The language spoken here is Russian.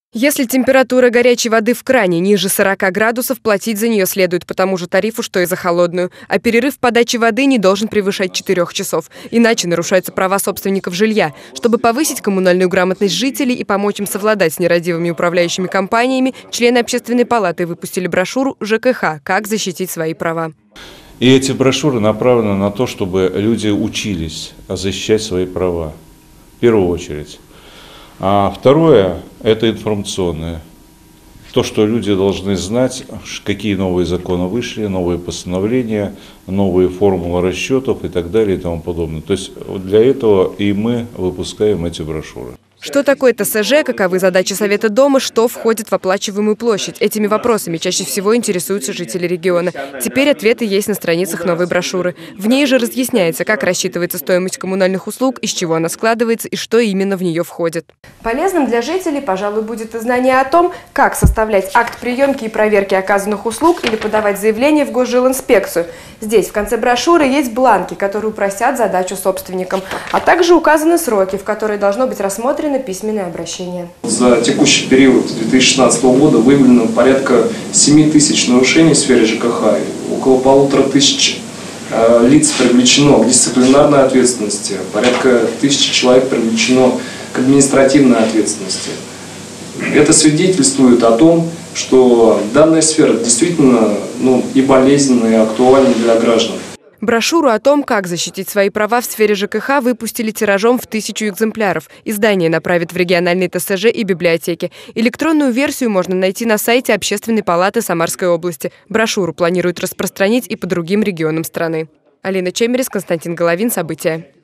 Если температура горячей воды в кране ниже 40 градусов, платить за нее следует по тому же тарифу, что и за холодную. А перерыв в подаче воды не должен превышать 4 часов. Иначе нарушаются права собственников жилья. Чтобы повысить коммунальную грамотность жителей и помочь им совладать с нерадивыми управляющими компаниями, члены общественной палаты выпустили брошюру «ЖКХ. Как защитить свои права». И эти брошюры направлены на то, чтобы люди учились защищать свои права. В первую очередь. А второе – это информационное. То, что люди должны знать, какие новые законы вышли, новые постановления, новые формулы расчетов и так далее и тому подобное. То есть для этого и мы выпускаем эти брошюры. Что такое ТСЖ, каковы задачи Совета дома, что входит в оплачиваемую площадь? Этими вопросами чаще всего интересуются жители региона. Теперь ответы есть на страницах новой брошюры. В ней же разъясняется, как рассчитывается стоимость коммунальных услуг, из чего она складывается и что именно в нее входит. Полезным для жителей, пожалуй, будет и знание о том, как составлять акт приемки и проверки оказанных услуг или подавать заявление в Госжилинспекцию. Здесь в конце брошюры есть бланки, которые упростят задачу собственникам, а также указаны сроки, в которые должно быть рассмотрено письменное обращение. За текущий период 2016 года выявлено порядка 7 тысяч нарушений в сфере ЖКХ, около 1500 лиц привлечено к дисциплинарной ответственности, порядка 1000 человек привлечено к административной ответственности. Это свидетельствует о том, что данная сфера действительно и болезненная, и актуальна для граждан. Брошюру о том, как защитить свои права в сфере ЖКХ, выпустили тиражом в 1000 экземпляров. Издание направят в региональные ТСЖ и библиотеки. Электронную версию можно найти на сайте Общественной палаты Самарской области. Брошюру планируют распространить и по другим регионам страны. Алина Чемерис, Константин Головин. События.